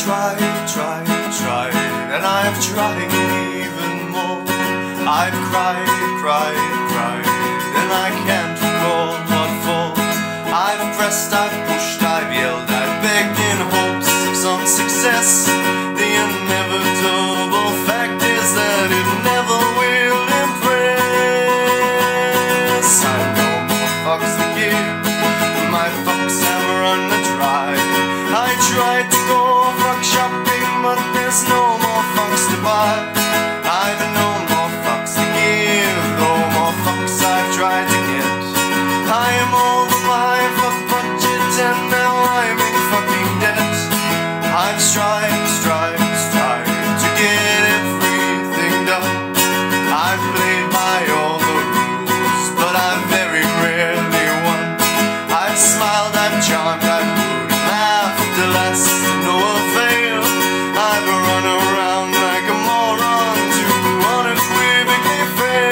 tried, and I've tried even more. I've cried, and I can't recall what for. I've pressed, I've pushed, I've yelled, I've begged in hopes of some success. The inevitable fact is that it never will impress. I've no more fucks to give, my fucks have run dry. I tried to go fuck shopping, but there's no more fucks to buy. I've no more fucks to give, no more fucks I've tried to get. I am over my fuck budget and now I'm in fucking debt. I've strived to get everything done. I've played by all the rules, but I've very rarely won. I've smiled, I've charmed, I've wooed and laughed, alas, to no avail. I've run around like a moron to unequivocally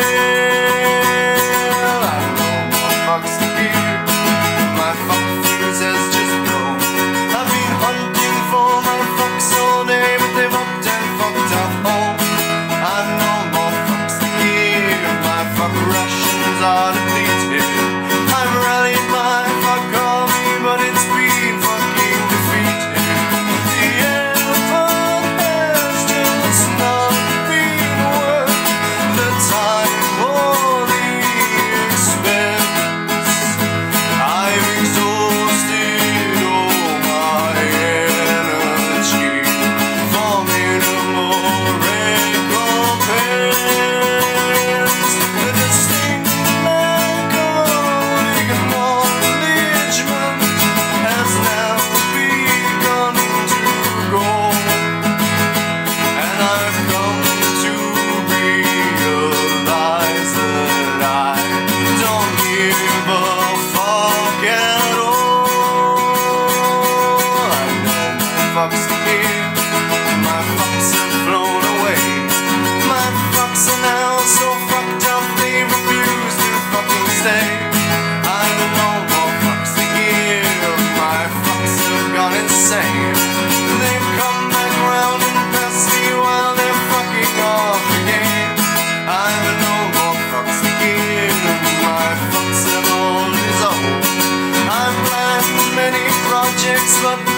fail. I've no more fucks to give, my fuck fuse has just blown. I've been hunting for my fucks all day, but they've upped and fucked up home. I've no more fucks to give, my fuck rations are depleted. I've rallied my fuck army, but it's been fucking defeated. The effort has just not been worth the time or the expense. I've exhausted all my energy for minimal recompense. The distinct lack of acknowledgement has now begun to grow, and I've come to realize that I don't give a fuck at all. I've no more fucks to give, my fucks have flown away. My fucks are now so fucked up they refuse to fucking stay. I've no more fucks to give, my fucks have gone insane. They've come back round and past me while they're fucking off again. I've no more fucks to give, my fucks have all dissolved. I've planned many projects, but